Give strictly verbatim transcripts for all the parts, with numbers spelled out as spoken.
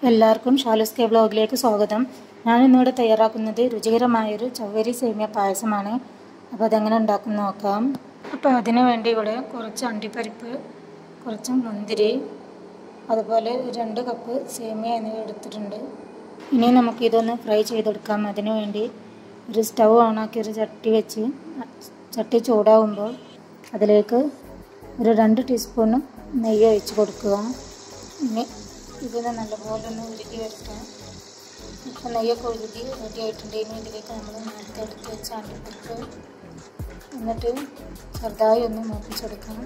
എല്ലാവർക്കും ഷാലൂസ് കെ വ്ലോഗിലേക്ക് സ്വാഗതം. ഞാൻ ഇന്നിവിടെ തയ്യാറാക്കുന്നത് രുചികരമായൊരു ചവ്വരി സേമിയ പായസമാണ്. അപ്പോൾ അതെങ്ങനെ ഉണ്ടാക്കുന്ന നോക്കാം. അപ്പോൾ അതിനു വേണ്ടി ഇവിടെ കുറച്ച് അണ്ടിപ്പരിപ്പ്, കുറച്ച് മുന്തിരി, അതുപോലെ രണ്ട് കപ്പ് സേമിയ എന്നിവ എടുത്തിട്ടുണ്ട്. ഇനി നമുക്കിതൊന്ന് ഫ്രൈ ചെയ്തെടുക്കാം. അതിനു വേണ്ടി ഒരു സ്റ്റൗ ഓണാക്കി ഒരു ചട്ടി വെച്ച് ചട്ടി ചൂടാകുമ്പോൾ അതിലേക്ക് ഒരു രണ്ട് ടീസ്പൂൺ നെയ്യ് ഒഴിച്ച് കൊടുക്കുക. ഇനി ഇതിനെ നല്ലപോലെ ഒന്ന് ഉരുകി വരട്ടെ. ഇപ്പം നെയ്യൊക്കെ ഉരുകി റെഡി ആയിട്ടുണ്ട്. ഇനി ഇതിലേക്ക് നമ്മൾ നേരത്തെ എടുത്ത് വെച്ച അണ്ടിപ്പരിപ്പ് എന്നിട്ട് ചെറുതായി ഒന്ന് മൂപ്പിച്ചെടുക്കണം.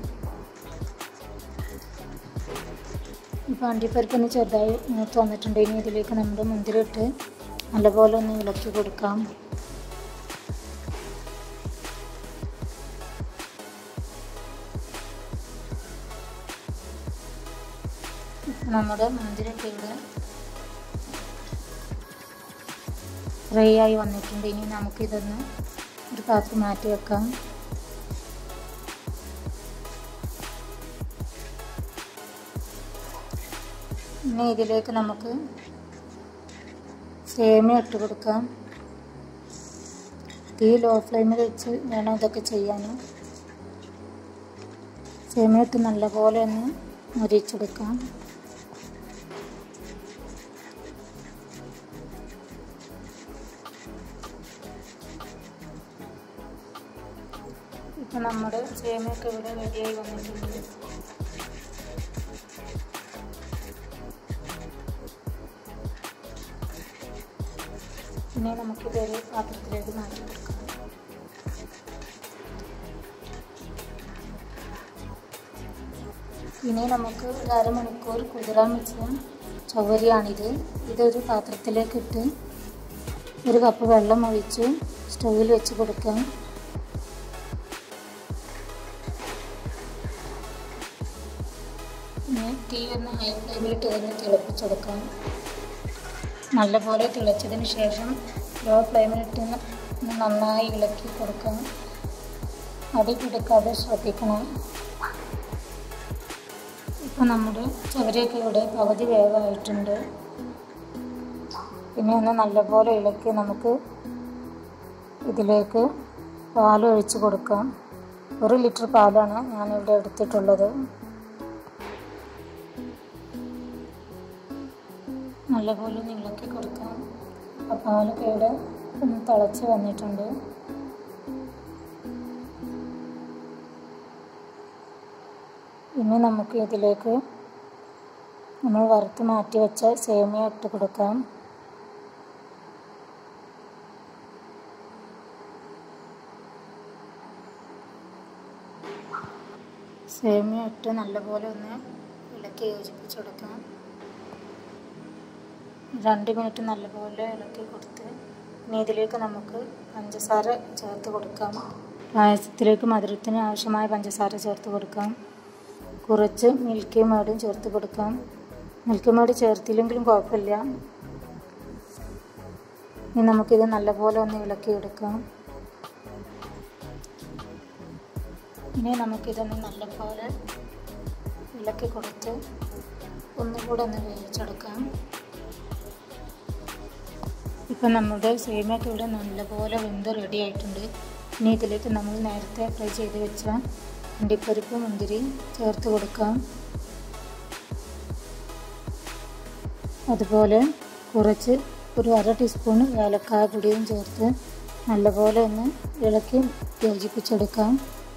ഇപ്പോൾ അണ്ടിപ്പരിപ്പൊന്ന് ചെറുതായി മൂത്ത് വന്നിട്ടുണ്ട്. ഇനി ഇതിലേക്ക് നമ്മൾ മുന്തിരി ഇട്ട് നല്ലപോലെ ഒന്ന് ഇളക്കി കൊടുക്കാം. നമ്മുടെ മുന്തിരിയൊക്കെ ഇവിടെ ഫ്രൈ ആയി വന്നിട്ടുണ്ട്. ഇനി നമുക്കിതൊന്ന് ഒരു പാത്രം മാറ്റി വെക്കാം. ഇനി ഇതിലേക്ക് നമുക്ക് സേമിയ ഇട്ട് കൊടുക്കാം. തീ ലോ ഫ്ലെയിമിൽ വെച്ച് വേണം ഇതൊക്കെ ചെയ്യാൻ. സേമിയ ഇട്ട് നല്ലപോലെ ഒന്ന് മുരിച്ചെടുക്കാം. ഇപ്പം നമ്മുടെ സേമിയൊക്കെ ഇവിടെ റെഡിയായി വന്നിട്ടുണ്ട്. ഇനി നമുക്കിതൊരു പാത്രത്തിലേക്ക് മാറ്റി കൊടുക്കാം. ഇനി നമുക്ക് ഒരു അരമണിക്കൂർ കുതിരാൻ വെച്ച ചവ്വരിയാണിത്. ഇതൊരു പാത്രത്തിലേക്ക് ഇട്ട് ഒരു കപ്പ് വെള്ളം ഒഴിച്ച് സ്റ്റൗവിൽ വെച്ച് കൊടുക്കാം. ഇനി തീ ഒന്ന് ഹൈ ഫ്ലെയിമിലിട്ട് തന്നെ തിളപ്പിച്ചെടുക്കാം. നല്ലപോലെ തിളച്ചതിന് ശേഷം ലോ ഫ്ലെയിമിലിട്ട് നന്നായി ഇളക്കി കൊടുക്കാം. അടി പിടിക്കാതെ ശ്രദ്ധിക്കണം. ഇപ്പം നമ്മുടെ ചവരിയൊക്കെ ഇവിടെ പകുതി വേവായിട്ടുണ്ട്. പിന്നെ ഒന്ന് നല്ലപോലെ ഇളക്കി നമുക്ക് ഇതിലേക്ക് പാൽ ഒഴിച്ച് കൊടുക്കാം. ഒരു ലിറ്റർ പാലാണ് ഞാനിവിടെ എടുത്തിട്ടുള്ളത്. നല്ലപോലെ ഒന്ന് ഇളക്കി കൊടുക്കാം. ആ പാലൊക്കെ ഇവിടെ ഒന്ന് തിളച്ച് വന്നിട്ടുണ്ട്. ഇനി നമുക്ക് ഇതിലേക്ക് നമ്മൾ വറുത്ത് മാറ്റി വെച്ച സേമിയ ഇട്ട് കൊടുക്കാം. സേമിയ ഇട്ട് നല്ലപോലെ ഒന്ന് ഇളക്കി യോജിപ്പിച്ചെടുക്കാം. രണ്ട് മിനിറ്റ് നല്ലപോലെ ഇളക്കി കൊടുത്ത് ഇനി ഇതിലേക്ക് നമുക്ക് പഞ്ചസാര ചേർത്ത് കൊടുക്കാം. പായസത്തിലേക്ക് മധുരത്തിന് ആവശ്യമായ പഞ്ചസാര ചേർത്ത് കൊടുക്കാം. കുറച്ച് മിൽക്കി മേഡും ചേർത്ത് കൊടുക്കാം. മിൽക്കി മേഡ് ചേർത്തില്ലെങ്കിലും കുഴപ്പമില്ല. ഇനി നമുക്കിത് നല്ലപോലെ ഒന്ന് ഇളക്കി എടുക്കാം. ഇനി നമുക്കിതൊന്ന് നല്ലപോലെ ഇളക്കി കൊടുത്ത് ഒന്നുകൂടെ ഒന്ന് വേവിച്ചെടുക്കാം. ഇപ്പം നമ്മുടെ സേമിയൊക്കെ ഇവിടെ നല്ലപോലെ വെന്ത് റെഡി ആയിട്ടുണ്ട്. ഇനി ഇതിലേക്ക് നമ്മൾ നേരത്തെ ഫ്രൈ ചെയ്ത് വെച്ച അണ്ടിപ്പരിപ്പ് മുന്തിരി ചേർത്ത് കൊടുക്കാം. അതുപോലെ കുറച്ച് ഒരു അര ടീസ്പൂൺ ഏലക്കായ പൊടിയും ചേർത്ത് നല്ലപോലെ ഒന്ന് ഇളക്കി യോജിപ്പിച്ചെടുക്കാം.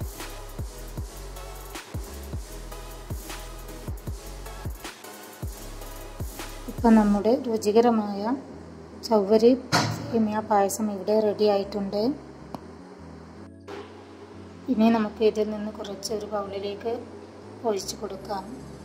ഇപ്പം നമ്മുടെ രുചികരമായ ചവ്വരി സേമിയ പായസം ഇവിടെ റെഡി ആയിട്ടുണ്ട്. ഇനി നമുക്ക് ഇതിൽ നിന്ന് കുറച്ച് ഒരു ബൗളിലേക്ക് ഒഴിച്ചു കൊടുക്കാം.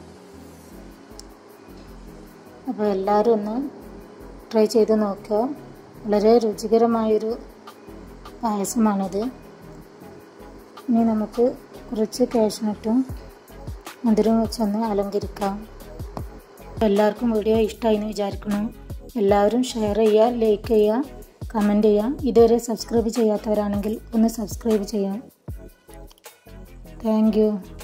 അപ്പോൾ എല്ലാവരും ഒന്ന് ട്രൈ ചെയ്ത് നോക്കുക. വളരെ രുചികരമായൊരു പായസമാണിത്. ഇനി നമുക്ക് കുറച്ച് കാഷ്നട്ടും മധുരവും വെച്ചൊന്ന് അലങ്കരിക്കാം. എല്ലാവർക്കും വീഡിയോ ഇഷ്ടമായി എന്ന് വിചാരിക്കുന്നു. എല്ലാവരും ഷെയർ ചെയ്യുക, ലൈക്ക് ചെയ്യുക, കമൻറ്റ് ചെയ്യുക. ഇതുവരെ സബ്സ്ക്രൈബ് ചെയ്യാത്തവരാണെങ്കിൽ ഒന്ന് സബ്സ്ക്രൈബ് ചെയ്യാം. Thank U.